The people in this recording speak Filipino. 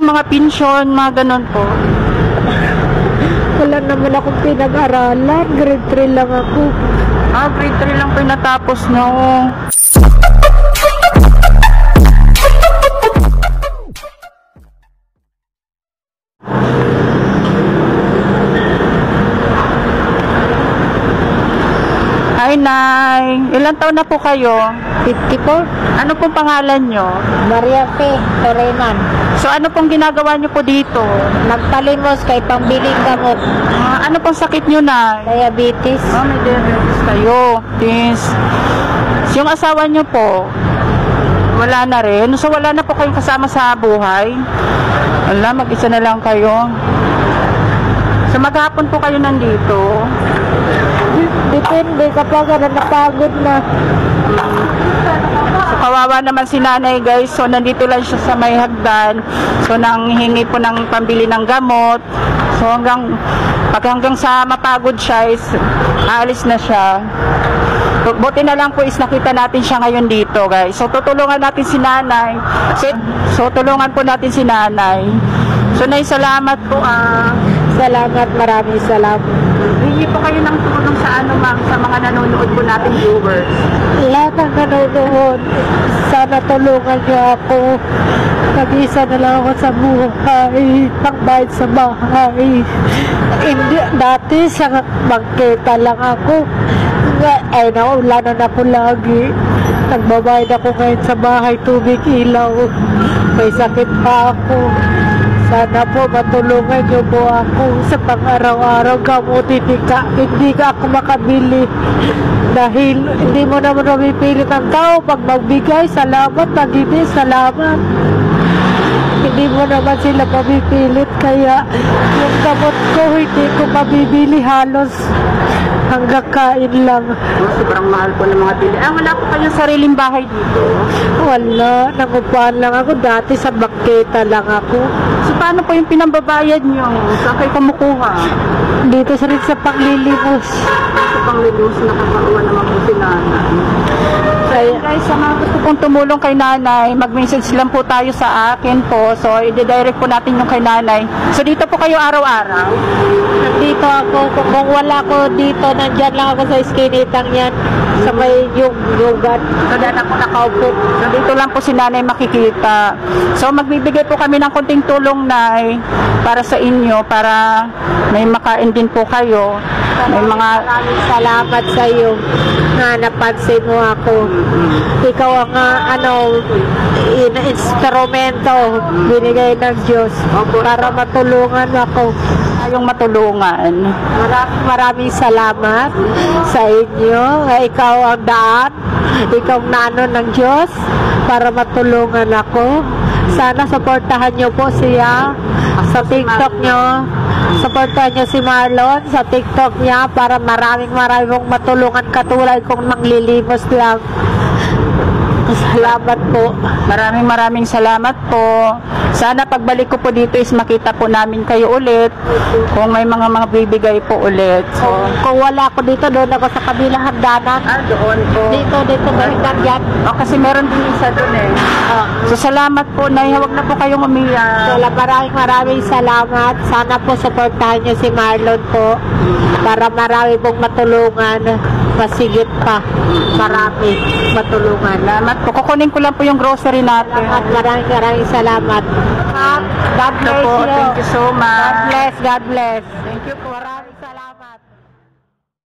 Mga pensyon, mga ganun po. Wala naman akong pinag-aralan. Grade 3 lang ako. Grade 3 lang po yung natapos nyo. Hi, Nay. Ilang taon na po kayo? 54. Ano pong pangalan nyo? Maria P. Toreman. So, ano pong ginagawa nyo po dito? Nagpalimos kay pambiling gamot. Ano pong sakit nyo, Nay? Diabetes. May diabetes kayo. Yes. Yung asawa nyo po, wala na rin. So, wala na po kayong kasama sa buhay. Wala, mag-isa na lang kayo. So, maghapon po kayo nandito. Depende kapag napagod na. So, kawawa naman si nanay, guys. So, nandito lang siya sa may hagdan. So, nanghingi po ng pambili ng gamot. So, hanggang sa mapagod siya, aalis na siya. Buti na lang po is nakita natin siya ngayon dito, guys. So, tutulungan natin si nanay. So, tulungan po natin si nanay. So, Nay, salamat po. Salamat, maraming salamat. Hingi po kayo ng tulong sa ma'am, sa mga nanonood po natin viewers. Lahat ng nanonood, sana tulungan niyo ako. Nag-isa na lang ako sa buhay, pangbayad sa bahay. Hindi, dati sa bangketa lang ako. Ay, naulan na po lagi. Nagbabayad ako ngayon sa bahay, tubig, ilaw. May sakit pa ako. Sana po matulungan niyo po ako sa pang-araw-araw gamot. Hindi ka ako makabili. Dahil hindi mo naman mapipilit ang tao. Pag magbigay, salamat. Pag hindi, salamat. Hindi mo naman sila mapipilit. Kaya yung gamot ko, hindi ko mabibili halos. Hanggang kain lang. Sobrang mahal po ng mga bili. Wala po kayong sariling bahay dito? Wala. Nangupahan lang ako. Dati sa bangketa lang ako. So, paano po yung pinambabayad nyo? Saan kayo kumukuha? Dito sa rin sa panglilimos. Sa panglilimos, nakakauwa naman po si nanay. Kaya, guys, sa mga gusto pong tumulong kay nanay, mag-message lang po tayo sa akin po. So, i-direct po natin yung kay nanay. So, dito po kayo araw-araw? Dito ako. Kung wala ko dito, nandyan lang ako sa iskinitang yan. Sa may yung yugat. So, dyan ako nakaupo. So, dito lang po si nanay makikita. So, magbibigay po kami ng konting tulong, Nay, para sa inyo, para may makain din po kayo. May mga... Maraming salamat sa iyo na napansin mo ako. Ikaw ang instrumento binigay ng Diyos para matulungan ako. Tayong matulungan. Maraming salamat sa inyo. Ikaw ang daan. Ikaw ang nano ng Diyos para matulungan ako. Sana supportahan nyo po siya sa TikTok nyo. Supportahan nyo si Marlon sa TikTok niya para maraming matulungan katulad kong manglilimos lang. Salamat po. Maraming salamat po. Sana pagbalik ko po dito is makita po namin kayo ulit. Kung may mga bibigay po ulit. So, kung wala ako dito, doon ako sa kabilang hagdanan. Doon po. Dito balikan yan. Kasi meron din isa doon eh. So, salamat po, Nay. Huwag na po kayong umiyak. Maraming salamat. Sana po supportahan niyo si Marlon po para marami pong matulungan. Masigit pa. Marami matulungan. Salamat po. Kukunin ko lang po yung grocery natin. Maraming salamat. God bless you. Thank you so much. God bless. Thank you po. Maraming salamat.